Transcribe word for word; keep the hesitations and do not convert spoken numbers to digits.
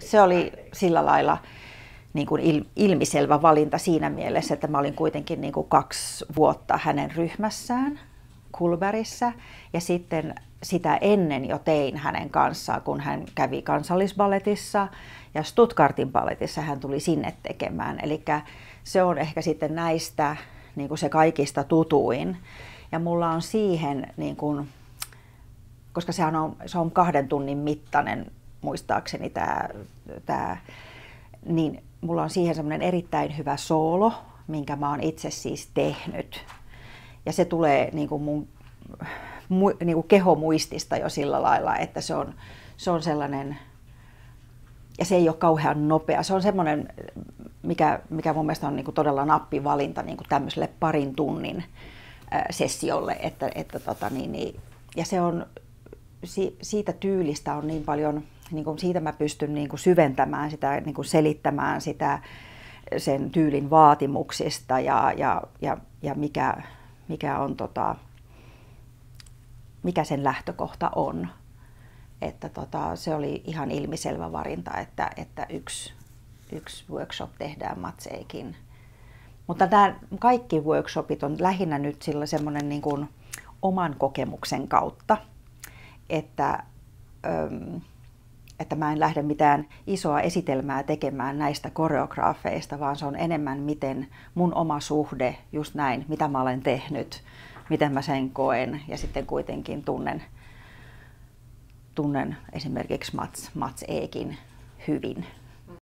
se oli sillä lailla niin kuin il, ilmiselvä valinta siinä mielessä, että mä olin kuitenkin niin kuin kaksi vuotta hänen ryhmässään Cullbergissä ja sitten sitä ennen jo tein hänen kanssaan, kun hän kävi Kansallisballetissa ja Stuttgartin balletissa hän tuli sinne tekemään. Eli se on ehkä sitten näistä niin kuin se kaikista tutuin. Ja mulla on siihen, niin kuin, koska sehän on, se on kahden tunnin mittainen muistaakseni tämä, tämä niin mulla on siihen semmoinen erittäin hyvä soolo, minkä mä oon itse siis tehnyt. Ja se tulee niin kuin mun mu, niin kuin kehomuistista jo sillä lailla, että se on, se on sellainen, ja se ei ole kauhean nopea. Se on semmoinen, mikä, mikä mun mielestä on niin kuin todella nappivalinta niin kuin tämmöiselle parin tunnin äh, sessiolle. Että, että tota, niin, niin, ja se on, si, siitä tyylistä on niin paljon, niin kuin siitä mä pystyn niin kuin syventämään sitä, niin kuin selittämään sitä sen tyylin vaatimuksista ja, ja, ja, ja mikä, mikä, on, tota, mikä sen lähtökohta on. Että tota, se oli ihan ilmiselvä valinta, että, että yksi, yksi workshop tehdään Mats Eikin. Mutta nämä kaikki workshopit on lähinnä nyt sillä semmoinen niin kuin oman kokemuksen kautta, että, äm, että mä en lähde mitään isoa esitelmää tekemään näistä koreograafeista, vaan se on enemmän miten mun oma suhde, just näin, mitä mä olen tehnyt, miten mä sen koen ja sitten kuitenkin tunnen, tunnen esimerkiksi Mats, Mats Eikin hyvin.